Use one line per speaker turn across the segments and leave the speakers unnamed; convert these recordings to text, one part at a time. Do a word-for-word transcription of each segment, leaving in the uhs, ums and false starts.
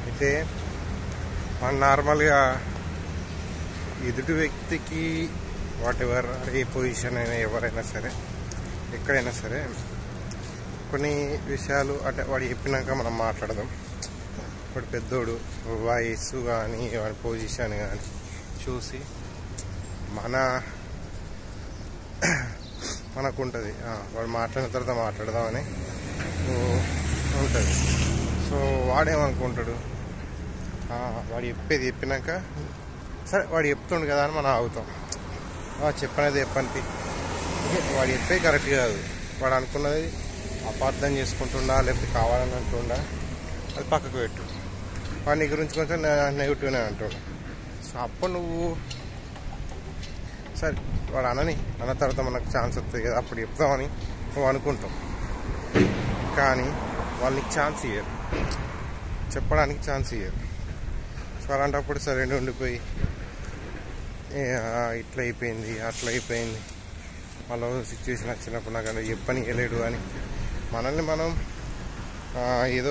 అయితే మన నార్మల్గా ఎదుటి వ్యక్తికి వాట్ ఎవర్ ఏ పొజిషన్ అయినా ఎవరైనా సరే ఎక్కడైనా సరే కొన్ని విషయాలు అంటే వాడు చెప్పినాక మనం మాట్లాడదాం. వాడు పెద్దోడు వయస్సు కానీ వాడి పొజిషన్ కానీ చూసి మన మనకు ఉంటుంది, వాడు మాట్లాడిన తర్వాత మాట్లాడదామని ఉంటుంది. సో వాడేమనుకుంటాడు, వాడు చెప్పేది చెప్పినాక సరే వాడు చెప్తుండు కదా అని మనం ఆగుతాం. చెప్పనేది చెప్పండి, వాడు చెప్పేది కరెక్ట్ కాదు, వాడు అనుకున్నది అపార్థం చేసుకుంటుండా లేకపోతే కావాలని అంటుండా అది పక్కకు పెట్టు. వాడు నీ గురించి కొంచెం నెగిటివ్నే అంటుండు. సో అప్పుడు నువ్వు సరే వాడు అనని అన్న తర్వాత మనకు ఛాన్స్ వస్తుంది కదా అప్పుడు చెప్తామని నువ్వు అనుకుంటాం. కానీ వాళ్ళు నీకు ఛాన్స్ ఇయ్యరు, చెప్పడానికి ఛాన్స్ ఇయ్యరు. సో అలాంటప్పుడు సరే ఉండిపోయి ఇట్లా అయిపోయింది అట్లా అయిపోయింది మళ్ళీ సిచ్యువేషన్ వచ్చినప్పుడు నాకు అంటే చెప్పని వెళ్ళాడు అని మనల్ని మనం ఏదో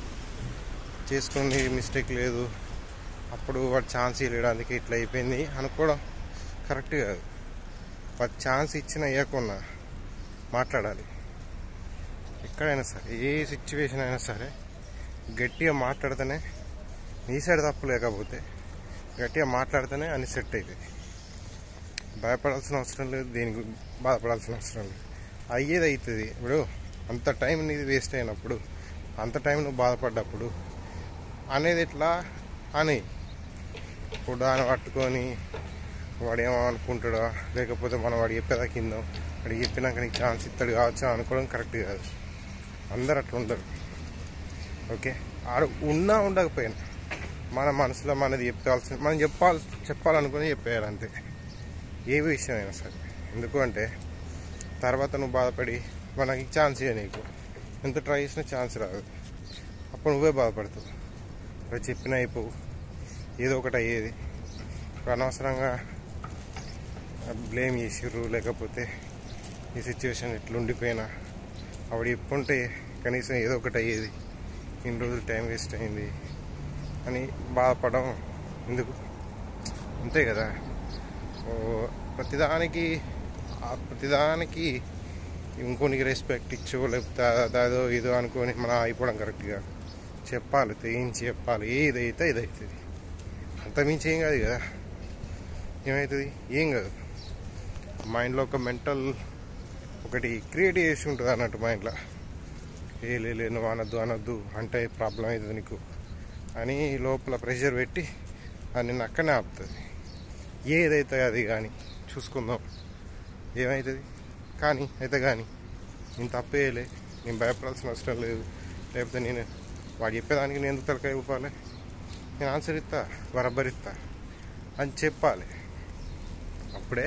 చేసుకుని మిస్టేక్ లేదు అప్పుడు వాడు ఛాన్స్ ఇవ్వలేడు అందుకే ఇట్లా అయిపోయింది అనుకోవడం కరెక్ట్ కాదు. వాడు ఛాన్స్ ఇచ్చిన ఇవ్వకుండా మాట్లాడాలి. ఎక్కడైనా సరే ఏ సిచ్యువేషన్ అయినా సరే గట్టిగా మాట్లాడితేనే నీ సైడ్ తప్పు లేకపోతే గట్టిగా మాట్లాడితేనే అన్ని సెట్ అవుతుంది. భయపడాల్సిన అవసరం లేదు, దేనికి బాధపడాల్సిన అవసరం లేదు, అయ్యేది అవుతుంది. ఇప్పుడు అంత టైం నీది వేస్ట్ అయినప్పుడు అంత టైం నువ్వు బాధపడ్డప్పుడు అనేది ఎట్లా అని ఇప్పుడు దాన్ని పట్టుకొని వాడు ఏమో అనుకుంటాడా లేకపోతే మనం వాడు చెప్పేదా కింద వాడు చెప్పినాక నీకు ఛాన్స్ ఇస్తాడు కావచ్చు అనుకోవడం కరెక్ట్ కాదు. అందరు అట్లా ఉండరు. ఓకే, ఆడు ఉన్నా ఉండకపోయినా మన మనసులో మనది చెప్పాల్సిన మనం చెప్పాలి చెప్పాలనుకుని చెప్పేయాలి అంతే, ఏ విషయం అయినా సరే. ఎందుకు అంటే తర్వాత నువ్వు బాధపడి మనకి ఛాన్స్ ఇవ్వ, నీకు ఎంత ట్రై చేసినా ఛాన్స్ రాదు, అప్పుడు నువ్వే బాధపడతావు. ఇప్పుడు చెప్పినా అయిపోవు, ఏదో ఒకటి అయ్యేది. ఇప్పుడు అనవసరంగా బ్లేమ్ చేసిర్రు లేకపోతే ఈ సిచ్యువేషన్ ఇట్లా ఉండిపోయినా ఆవిడ చెప్పుకుంటే కనీసం ఏదో ఒకటి అయ్యేది, ఇన్ని రోజులు టైం వేస్ట్ అయింది అని బాధపడడం ఎందుకు, అంతే కదా. ప్రతిదానికి ప్రతిదానికి ఇంకొనికి రెస్పెక్ట్ ఇచ్చో లేకపోతే అదో ఇదో అనుకొని మనం అయిపోవడం కరెక్ట్గా చెప్పాలి, తెగించి చెప్పాలి. ఏదైతే ఇదవుతుంది, అంతమించి ఏం కాదు కదా. ఏమవుతుంది, ఏం కాదు. మైండ్లో ఒక మెంటల్ ఒకటి క్రియేట్ చేసి ఉంటుంది అన్నట్టు మైండ్లో, ఏ లే నువ్వు అనొద్దు అనొద్దు అంటే ప్రాబ్లం అవుతుంది నీకు అని లోపల ప్రెషర్ పెట్టి అది నిన్ను అక్కడనే ఆపుతుంది. ఏదైతే అది కానీ చూసుకుందాం, ఏమవుతుంది కానీ అయితే కానీ నేను తప్పేయలే, నేను భయపడాల్సిన అవసరం లేదు, లేకపోతే నేను వాడు చెప్పేదానికి నేను ఎందుకు తలకాయ ఊపాలి, నేను ఆన్సర్ ఇస్తా బరాబర్ ఇస్తా అని చెప్పాలి. అప్పుడే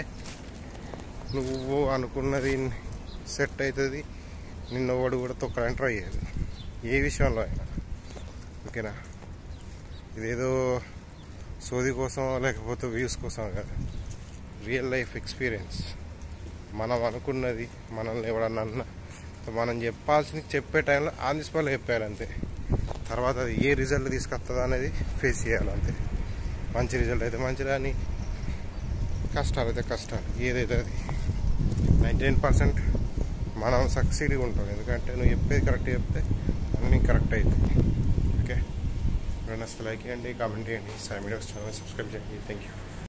నువ్వు అనుకున్నది సెట్ అవుతుంది, నిన్న వాడు కూడా తొక్కడానికి ట్రై చేయదు ఏ విషయంలో అయినా. ఓకేనా, ఇదేదో సోది కోసం లేకపోతే వ్యూస్ కోసం కాదు, రియల్ లైఫ్ ఎక్స్పీరియన్స్. మనం అనుకున్నది మనల్ని ఎవడన్నా అన్నా మనం చెప్పాల్సింది చెప్పే టైంలో ఆన్ ది స్పాట్లో చెప్పాలి అంతే. తర్వాత అది ఏ రిజల్ట్ తీసుకొస్తుందో అనేది ఫేస్ చేయాలి అంతే. మంచి రిజల్ట్ అయితే మంచిది అని, కష్టాలు అయితే కష్టాలు, ఏదైతే అది నైంటీ నైన్ పర్సెంట్ మనం సక్సీడ్గా ఉంటాం. ఎందుకంటే నువ్వు చెప్పేది కరెక్ట్ చెప్తే అన్నీ కరెక్ట్ అవుతుంది. ఓకే, నచ్చితే లైక్ చేయండి, కామెంట్ చేయండి, సాయి మీడియాస్ ఛానల్ సబ్స్క్రైబ్ చేయండి. Thank you.